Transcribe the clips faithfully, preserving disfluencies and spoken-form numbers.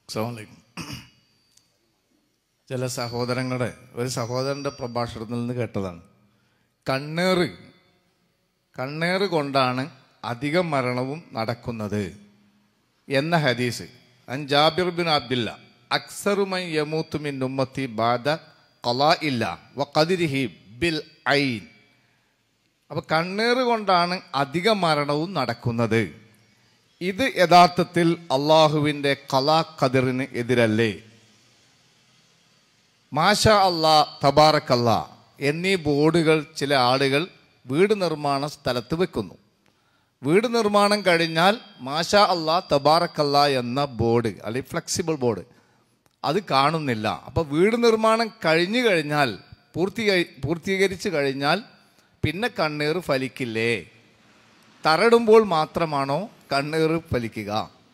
അസ്സലാമു അലൈക്കും. ചില സഹോദരങ്ങളുടെ ഒരു സഹോദരൻ്റെ പ്രഭാഷണത്തിൽ നിന്ന് കേട്ടതാണ്, കണ്ണേറ് കണ്ണേറ് കൊണ്ടാണ് അധിക മരണവും നടക്കുന്നത് എന്ന ഹദീസ്. അൻ ജാബിർ ബിൻ അബ്ദില്ല അക്സറുമൻ യമൂത്തു മിൻ ഉമ്മത്തി ബാദ ഖലാഇല്ല വഖദിരിഹി ബിൽ ഐൻ. അപ്പോൾ കണ്ണേറ് കൊണ്ടാണ് അധിക മരണവും നടക്കുന്നത്. ഇത് യഥാർത്ഥത്തിൽ അള്ളാഹുവിൻ്റെ ഖലാ ഖദറിന് എതിരല്ലേ? മാഷാ അല്ലാ തബാറക്കല്ലാ എന്നീ ബോർഡുകൾ ചില ആളുകൾ വീട് നിർമ്മാണ സ്ഥലത്ത് വെക്കുന്നു. വീട് നിർമ്മാണം കഴിഞ്ഞാൽ മാഷാ അല്ലാ തബാറക്കല്ലാ എന്ന ബോർഡ് അല്ലെങ്കിൽ ഫ്ലെക്സിബിൾ ബോർഡ് അത് കാണുന്നില്ല. അപ്പോൾ വീട് നിർമ്മാണം കഴിഞ്ഞു കഴിഞ്ഞാൽ പൂർത്തീകരി പൂർത്തീകരിച്ചു കഴിഞ്ഞാൽ പിന്നെ കണ്ണീർ ഫലിക്കില്ലേ? തറയിടുമ്പോൾ മാത്രമാണോ കണ്ണീർ ഫലിക്കുക?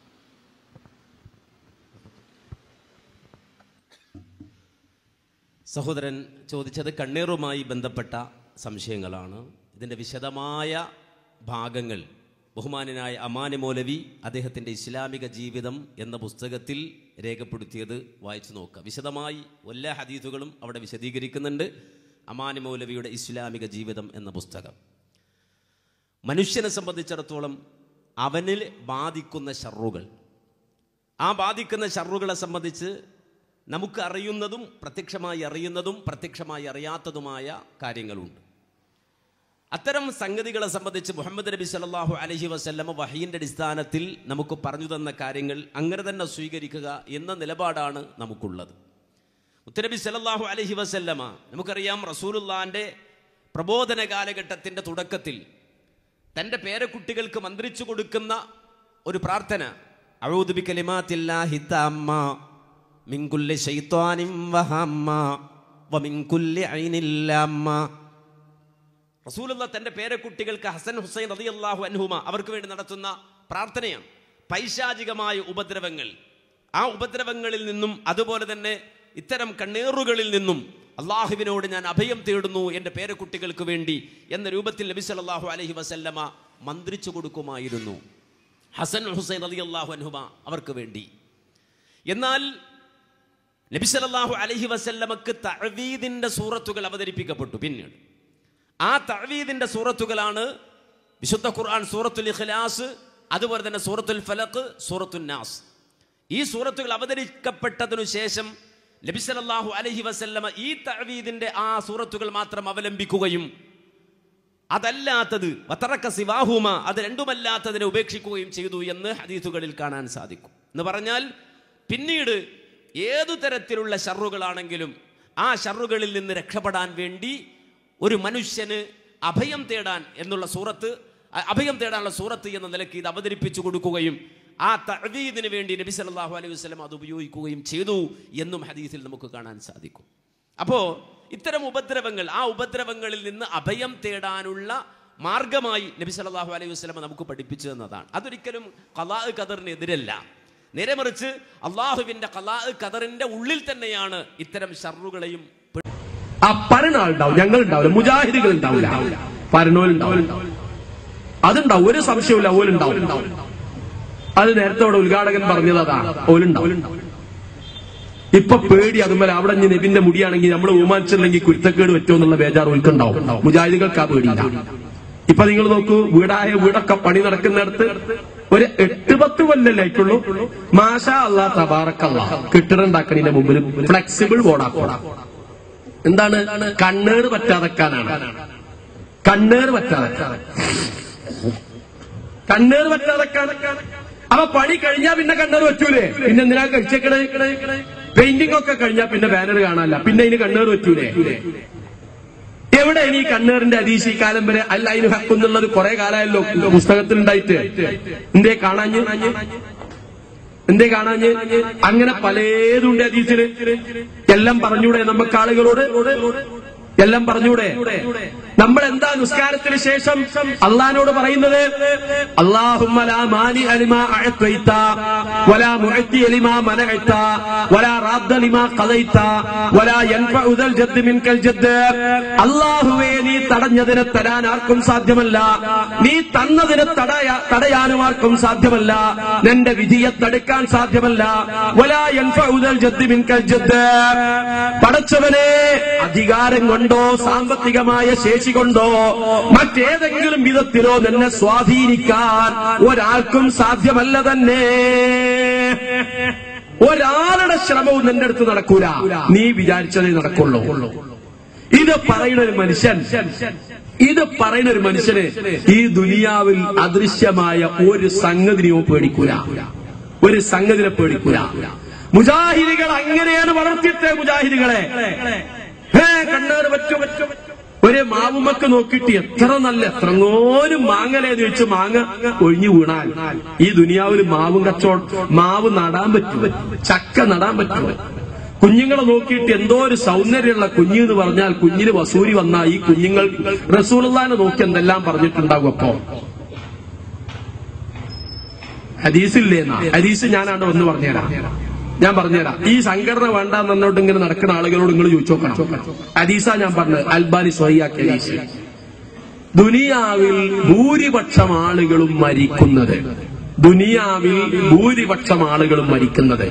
സഹോദരൻ ചോദിച്ചത് കണ്ണീറുമായി ബന്ധപ്പെട്ട സംശയങ്ങളാണ്. ഇതിൻ്റെ വിശദമായ ഭാഗങ്ങൾ ബഹുമാനനായ അമാനി മൗലവി അദ്ദേഹത്തിൻ്റെ ഇസ്ലാമിക ജീവിതം എന്ന പുസ്തകത്തിൽ രേഖപ്പെടുത്തിയത് വായിച്ചു നോക്കുക. വിശദമായി എല്ലാ ഹദീസുകളും അവിടെ വിശദീകരിക്കുന്നുണ്ട്. അമാനി മൗലവിയുടെ ഇസ്ലാമിക ജീവിതം എന്ന പുസ്തകം മനുഷ്യനെ സംബന്ധിച്ചിടത്തോളം അവനിൽ ബാധിക്കുന്ന ഷർറുകൾ, ആ ബാധിക്കുന്ന ഷർറുകളെ സംബന്ധിച്ച് നമുക്ക് അറിയുന്നതും പ്രത്യക്ഷമായി അറിയുന്നതും പ്രത്യക്ഷമായി അറിയാത്തതുമായ കാര്യങ്ങളുണ്ട്. അത്തരം സംഗതികളെ സംബന്ധിച്ച് മുഹമ്മദ് നബി സല്ലല്ലാഹു അലൈഹി വസല്ലമ വഹയിൻ്റെ അടിസ്ഥാനത്തിൽ നമുക്ക് പറഞ്ഞു തന്ന കാര്യങ്ങൾ അങ്ങനെ തന്നെ സ്വീകരിക്കുക എന്ന നിലപാടാണ് നമുക്കുള്ളത്. മുത്തനബി സല്ലല്ലാഹു അലൈഹി വസല്ലമ നമുക്കറിയാം, റസൂലുള്ളാഹിൻ്റെ പ്രബോധന കാലഘട്ടത്തിൻ്റെ തുടക്കത്തിൽ തൻ്റെ പേരക്കുട്ടികൾക്ക് മന്ത്രിച്ചു കൊടുക്കുന്ന ഒരു പ്രാർത്ഥന, അഊദു ബികലിമാത്തില്ലാഹി തമ്മ മിൻ കുല്ലി ശൈത്വാനിൻ വഹമ്മ വമിൻ കുല്ലി ഐനിൻ ലമ്മ. റസൂലുള്ള തൻ്റെ പേരക്കുട്ടികൾക്ക് ഹസൻ ഹുസൈൻ റളിയല്ലാഹു അൻഹുമ അവർക്ക് വേണ്ടി നടത്തുന്ന പ്രാർത്ഥനയാണ്. പൈശാചികമായ ഉപദ്രവങ്ങൾ, ആ ഉപദ്രവങ്ങളിൽ നിന്നും അതുപോലെ തന്നെ ഇത്തരം കണ്ണീറുകളിൽ നിന്നും അള്ളാഹുവിനോട് ഞാൻ അഭയം തേടുന്നു എൻ്റെ പേരക്കുട്ടികൾക്ക് വേണ്ടി എന്ന രൂപത്തിൽ നബി സല്ലല്ലാഹു അലൈഹി വസല്ലമ മന്ത്രിച്ചു കൊടുക്കുമായിരുന്നു ഹസൻ ഹുസൈൻ റളിയല്ലാഹു അൻഹുമ അവർക്ക് വേണ്ടി. എന്നാൽ നബി സല്ലല്ലാഹു അലൈഹി വസല്ലമക്ക് തഅവീദിൻ്റെ സൂറത്തുകൾ അവതരിപ്പിക്കപ്പെട്ടു. പിന്നീട് ആ തഅവീദിൻ്റെ സൂറത്തുകളാണ് വിശുദ്ധ ഖുർആൻ സൂറത്തുൽ ഇഖ്ലാസ്, അതുപോലെ തന്നെ സൂറത്തുൽ ഫലഖ്, സൂറത്തുൻ നാസ്. ഈ സൂറത്തുകൾ അവതരിക്കപ്പെട്ടതിനു ശേഷം നബി സല്ലല്ലാഹു അലൈഹി വസല്ലമ ഈ തഅവീദിൻ്റെ ആ സൂറത്തുകൾ മാത്രം അവലംബിക്കുകയും അതല്ലാത്തത് വതറക സിവാഹുമ അത് രണ്ടുമല്ലാത്തതിനെ ഉപേക്ഷിക്കുകയും ചെയ്തു എന്ന് ഹദീസുകളിൽ കാണാൻ സാധിക്കും. എന്ന് പറഞ്ഞാൽ പിന്നീട് ഏതു തരത്തിലുള്ള ഷർറുകളാണെങ്കിലും ആ ഷർറുകളിൽ നിന്ന് രക്ഷപ്പെടാൻ വേണ്ടി ഒരു മനുഷ്യന് അഭയം തേടാൻ എന്നുള്ള സൂറത്ത്, അഭയം തേടാനുള്ള സൂറത്ത് എന്ന നിലയ്ക്ക് ഇത് അവതരിപ്പിച്ചു കൊടുക്കുകയും ആ തഅവീദിന് വേണ്ടി നബി സല്ലല്ലാഹു അലൈഹി വസല്ലം അത് ഉപയോഗിക്കുകയും ചെയ്തു എന്നും ഹദീസിൽ നമുക്ക് കാണാൻ സാധിക്കും. അപ്പോൾ ഇത്തരം ഉപദ്രവങ്ങൾ, ആ ഉപദ്രവങ്ങളിൽ നിന്ന് അഭയം തേടാനുള്ള മാർഗമായി നബി സല്ലല്ലാഹു അലൈഹി വസല്ലം നമുക്ക് പഠിപ്പിച്ചു തന്നതാണ്. അതൊരിക്കലും ഖലാ ഖദറിന് എതിരല്ല. നേരെ മറിച്ച് അള്ളാഹുവിന്റെ ഖലാ ഖദറിന്റെ ഉള്ളിൽ തന്നെയാണ് ഇത്തരം ഷർറുകളെയും. ആ പരനാളുണ്ടാവും, ഞങ്ങൾ ഉണ്ടാവില്ല, മുജാഹിദികൾ ഉണ്ടാവില്ല, പരനോലുണ്ടാവില്ല, അതുണ്ടാവും, ഒരു സംശയമില്ല, ഓലുണ്ടാവും. അത് നേരത്തെ അവിടെ ഉദ്ഘാടകൻ പറഞ്ഞത് അതാണ്, ഓലുണ്ടാവും. ഇപ്പൊ പേടി അതുപോലെ അവിടെ ഇനി നബിന്റെ മുടിയാണെങ്കിൽ നമ്മൾ ബഹുമാനിച്ചില്ലെങ്കിൽ കുരുത്തക്കേട് പറ്റുമോ എന്നുള്ള ബേജാർ ഓൽക്കുണ്ടാവും. മുജാഹിദികൾക്ക് ആ പേടിയില്ല. ഇപ്പൊ നിങ്ങൾ നോക്കൂ, വീടായ വീടൊക്കെ പണി നടക്കുന്നിടത്ത് ഒരു എട്ട് പത്ത് കൊല്ലല്ലായിട്ടുള്ളൂ, മാഷാ അല്ലാ തബാറക്കല്ലാ കെട്ടിടം ഉണ്ടാക്കണതിന്റെ മുമ്പിൽ ഫ്ലെക്സിബിൾ ബോർഡാക്കോടാ. എന്താണ്? കണ്ണേറ് പറ്റാതെക്കാനാണ്. കണ്ണേറ് പറ്റാതെക്കാൻ കണ്ണേറ് പറ്റാതെക്കാൻ അപ്പൊ പണി കഴിഞ്ഞാ പിന്നെ കണ്ണേറ് പറ്റൂലേ? പിന്നെ എന്തിനാ കഴിച്ചേക്കണേ? പെയിന്റിംഗ് ഒക്കെ കഴിഞ്ഞാൽ പിന്നെ ബാനർ കാണാനല്ല, പിന്നെ അതിന് കണ്ണേറ് പറ്റൂലേ? എവിടെ ഇനി കണ്ണേറിന്റെ ഹദീസ് ഈ കാലം വരെ അല്ല അതിന് ഹക്കുന്നുള്ളത് കുറെ കാലമല്ലോ പുസ്തകത്തിലുണ്ടായിട്ട്. എന്തേ കാണാഞ്ഞ് എന്തേ കാണാഞ്ഞ് അങ്ങനെ പലതുണ്ട് ഹദീസില്. എല്ലാം പറഞ്ഞൂടെ നമുക്ക് ആളുകളോട്? എല്ലാം പറഞ്ഞൂടെ? നമ്മൾ എന്താ നിസ്കാരത്തിന് ശേഷം അള്ളാഹിനോട് പറയുന്നത്? അല്ലാഹുമ്മ ലാ മാനി അലിമാ അഅതൈത വലാ മുഅതി അലിമാ മനഅത വലാ റാദ്ദ ലിമാ ഖദൈത വലാ യൻഫഉ ദൽ ജദ്ദ് മിൻകൽ ജദ്ദ്. അല്ലാഹുവേ, നീ തടഞ്ഞതിനെ തരാൻ ആർക്കും സാധ്യമല്ല, നീ തന്നതിനെ തടയാ തടയാനും ആർക്കും സാധ്യമല്ല, നിന്റെ വിധിയെ തടുക്കാൻ സാധ്യമല്ല. വലാ യൻഫഉ ദൽ ജദ്ദ് മിൻകൽ ജദ്ദ്. പടച്ചവനെ, അധികാരം കൊണ്ടോ സാമ്പത്തികമായ ശേഷി കൊണ്ടോ മറ്റേതെങ്കിലും വിധത്തിലോ നിന്നെ സ്വാധീനിക്കാൻ ഒരാൾക്കും സാധ്യമല്ല തന്നെ. ഒരാളുടെ ശ്രമവും നിന്റെ അടുത്ത് നടക്കൂല, നീ വിചാരിച്ചതേ നടക്കുള്ളൂ. ഇത് പറയുന്ന ഒരു മനുഷ്യൻ ഇത് പറയുന്ന ഒരു മനുഷ്യന് ഈ ദുനിയാവിൽ അദൃശ്യമായ ഒരു സംഗതിനെയോ പേടിക്കൂല, ഒരു സംഗതിനെ പേടിക്കൂല. മുജാഹിദികൾ അങ്ങനെയാണ് വളർത്തിയിട്ടേ മുജാഹിദികളെ. ഹേ കണ്ണേറ് പറ്റും പറ്റും ഒരു മാവുമക്ക് നോക്കിയിട്ട് എത്ര നല്ല എത്രങ്ങോനും മാങ്ങലേന്ന് വെച്ച് മാങ്ങ ഒഴിഞ്ഞു വീണാൽ ഈ ദുനിയാവിൽ മാവും കച്ചവടം, മാവ് നടാൻ പറ്റും, ചക്ക നടാൻ പറ്റും. കുഞ്ഞുങ്ങളെ നോക്കിയിട്ട് എന്തോ ഒരു സൗന്ദര്യമുള്ള കുഞ്ഞ് എന്ന് പറഞ്ഞാൽ കുഞ്ഞിന് വസൂരി വന്നാൽ ഈ കുഞ്ഞുങ്ങൾ റസൂലുള്ളാഹിനെ നോക്കി എന്തെല്ലാം പറഞ്ഞിട്ടുണ്ടാകും. അപ്പോ ഹദീസില്ലേന്നാ? ഹദീസ് ഞാനാണ് ഒന്ന് പറഞ്ഞുതരാം, ഞാൻ പറഞ്ഞുതരാം. ഈ സംഘടന വേണ്ട എന്നോട്ട് ഇങ്ങനെ നടക്കുന്ന ആളുകളോട് നിങ്ങൾ ചോദിച്ചു നോക്കണം. ഹദീസാ ഞാൻ പറഞ്ഞത്, അൽബാനി സ്വഹിയാക്കിയ ഹദീസ്. ദുനിയാവിൽ ഭൂരിപക്ഷം ആളുകളും മരിക്കുന്നത് ദുനിയാവിൽ ഭൂരിപക്ഷം ആളുകളും മരിക്കുന്നത്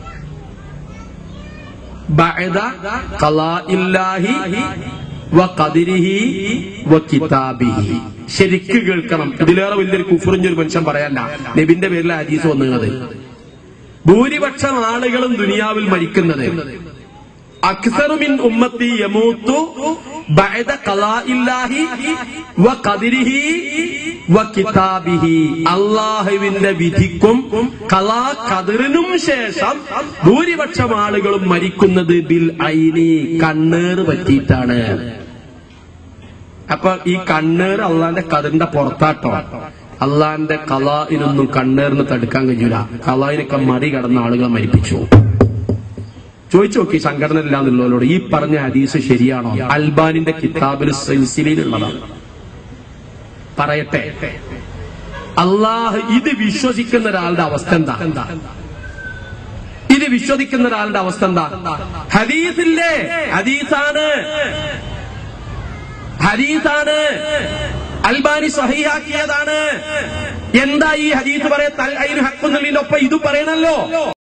ബഅദ ഖലാഇല്ലാഹി വഖദരിഹി വകിതാബിഹി. ശരിക്ക് കേൾക്കണം, ഇതിലേറെ വലിയൊരു കുഫറിന്റെ ഒരു മനുഷ്യൻ പറയാല്ല. നബിന്റെ പേരിൽ ഹദീസ് വന്നത്. ഭൂരിപക്ഷം ആളുകളും ദുനിയാവിൽ മരിക്കുന്നത് അക്സറു മിൻ ഉമ്മത്തി യമൂതു ബഅദ ഖലാഇല്ലാഹി വഖദരിഹി വകിതാബിഹി. അല്ലാഹുവിന്റെ വിധിക്കും ഖലാ ഖദറിനും ശേഷം ഭൂരിപക്ഷം ആളുകളും മരിക്കുന്നത് ബിൽ ഐനി, കണ്ണേറ് പറ്റിയിട്ടാണ്. അപ്പൊ ഈ കണ്ണേറ് അള്ളാന്റെ ഖദറിന്റെ പുറത്താട്ടോ. അള്ളാന്റെ ഖലാഇനൊന്നും കണ്ണേറിന് തടുക്കാൻ കഴിയൂല. ഖലാഇനൊക്കെ മറികടന്ന ആളുകളെ മരിപ്പിച്ചു. ചോദിച്ചു നോക്കി സംഘടന ഇല്ലാന്നുള്ളവരോട്, ഈ പറഞ്ഞ ഹദീസ് ശരിയാണോ? അൽബാനിന്റെ കിതാബിൽ സിൽസിലയിലുള്ളതാണ്. പറയട്ടെ, അള്ളാഹ് ഇത് വിശ്വസിക്കുന്ന ഒരാളുടെ അവസ്ഥ എന്താ? ഇത് വിശ്വസിക്കുന്ന ഒരാളുടെ അവസ്ഥ എന്താ? ഹദീസില്ലേ, ഹദീസാണ്, ഹദീസാണ്, അൽബാനി സ്വഹീഹാക്കിയതാണ്. എന്താ ഈ ഹദീസ് പറയാ? തൽ ഐനു ഹഖ്ഖുൻ എന്നുള്ളതിനൊപ്പം ഇത് പറയണല്ലോ.